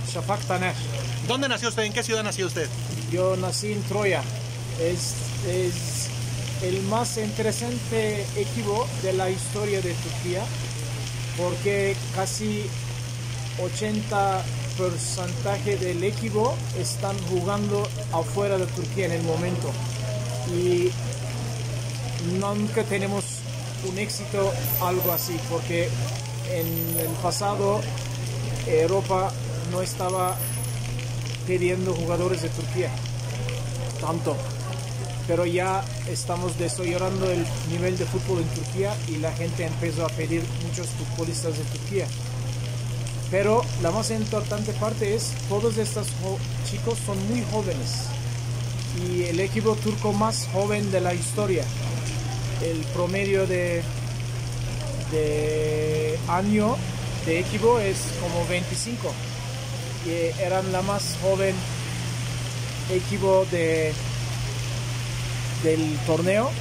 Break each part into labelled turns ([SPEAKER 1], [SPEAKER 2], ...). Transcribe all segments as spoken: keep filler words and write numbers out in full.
[SPEAKER 1] Shafak Taner.
[SPEAKER 2] ¿Dónde nació usted? ¿En qué ciudad nació usted?
[SPEAKER 1] Yo nací en Troya. Es, es el más interesante equipo de la historia de Turquía porque casi ochenta por ciento del equipo están jugando afuera de Turquía en el momento y nunca tenemos un éxito algo así porque en el pasado Europa no estaba pidiendo jugadores de Turquía tanto, pero ya estamos desarrollando el nivel de fútbol en Turquía y la gente empezó a pedir muchos futbolistas de Turquía. Pero la más importante parte es todos estos chicos son muy jóvenes y el equipo turco más joven de la historia. El promedio de, de año de equipo es como veinticinco y eran la más joven equipo de, del torneo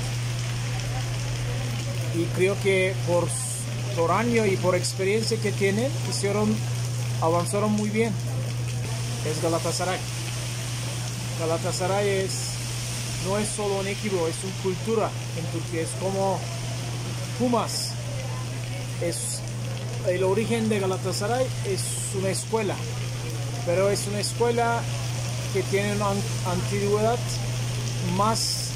[SPEAKER 1] y creo que por por año y por experiencia que tienen, hicieron, avanzaron muy bien. Es Galatasaray. Galatasaray es, no es solo un equipo, es una cultura en Turquía, es como Pumas. Es, el origen de Galatasaray es una escuela, pero es una escuela que tiene una antigüedad más,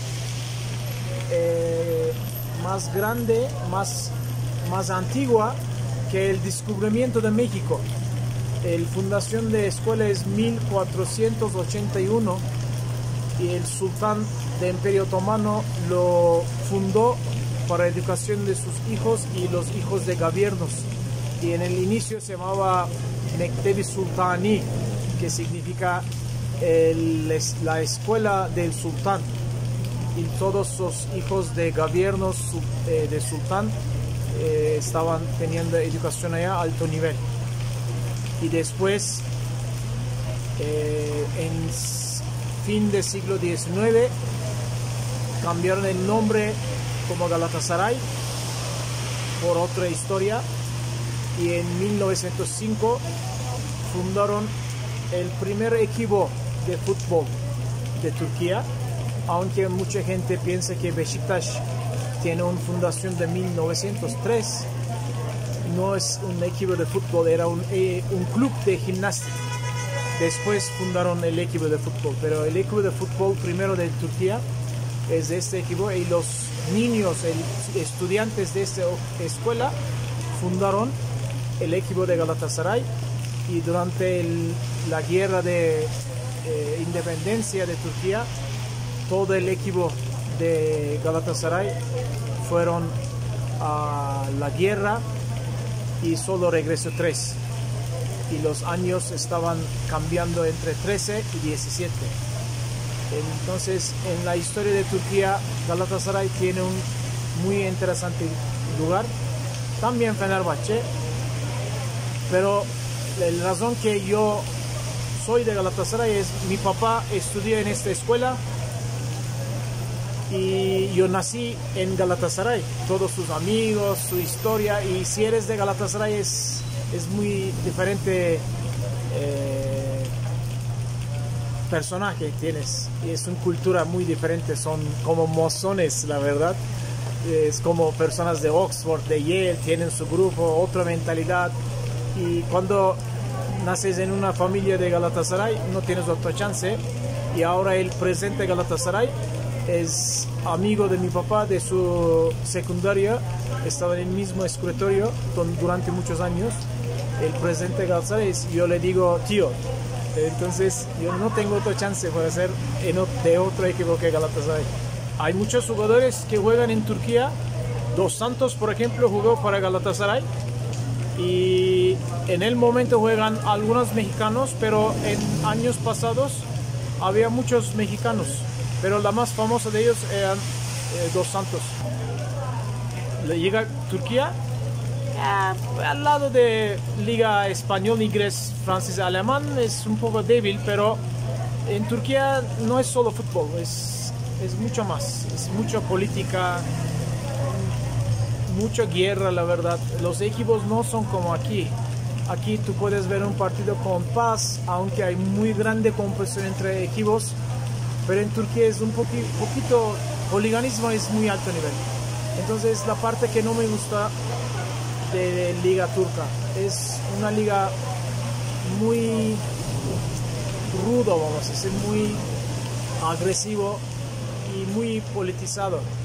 [SPEAKER 1] eh, más grande, más más antigua que el descubrimiento de México. La fundación de escuela es mil cuatrocientos ochenta y uno y el sultán de Imperio Otomano lo fundó para educación de sus hijos y los hijos de gobiernos. Y en el inicio se llamaba Mektebi Sultani, que significa el, la escuela del sultán. Y todos los hijos de gobiernos eh, de sultán Eh, estaban teniendo educación allá a alto nivel y después eh, en fin del siglo diecinueve cambiaron el nombre como Galatasaray por otra historia y en mil novecientos cinco fundaron el primer equipo de fútbol de Turquía, aunque mucha gente piensa que Beşiktaş tiene una fundación de mil novecientos tres, no es un equipo de fútbol, era un, eh, un club de gimnasia. Después fundaron el equipo de fútbol, pero el equipo de fútbol primero de Turquía es de este equipo y los niños, el, estudiantes de esta escuela fundaron el equipo de Galatasaray y durante el, la guerra de eh, independencia de Turquía, todo el equipo de Galatasaray fueron a la guerra y solo regresó tres y los años estaban cambiando entre trece y diecisiete. Entonces en la historia de Turquía Galatasaray tiene un muy interesante lugar, también Fenerbahçe, pero la razón que yo soy de Galatasaray es mi papá estudió en esta escuela y yo nací en Galatasaray, todos sus amigos, su historia, y si eres de Galatasaray es, es muy diferente eh, personaje tienes, y es una cultura muy diferente, son como mozones, la verdad, es como personas de Oxford, de Yale, tienen su grupo, otra mentalidad, y cuando naces en una familia de Galatasaray no tienes otra chance, y ahora el presidente de Galatasaray es amigo de mi papá de su secundaria, estaba en el mismo escritorio durante muchos años, el presidente de Galatasaray, yo le digo tío, entonces yo no tengo otra chance para ser de otro equipo que Galatasaray. Hay muchos jugadores que juegan en Turquía, Dos Santos por ejemplo jugó para Galatasaray y en el momento juegan algunos mexicanos, pero en años pasados había muchos mexicanos, pero la más famosa de ellos eran eh, Dos Santos. Le llega a Turquía, eh, al lado de Liga Español, Inglés, Francés, Alemán, es un poco débil, pero en Turquía no es solo fútbol, es, es mucho más, es mucha política, mucha guerra, la verdad. Los equipos no son como aquí, Aquí tú puedes ver un partido con paz, aunque hay muy grande competición entre equipos, pero en Turquía es un poqui, poquito, hooliganismo es muy alto nivel. Entonces la parte que no me gusta de, de liga turca es una liga muy rudo, vamos a decir, muy agresivo y muy politizado.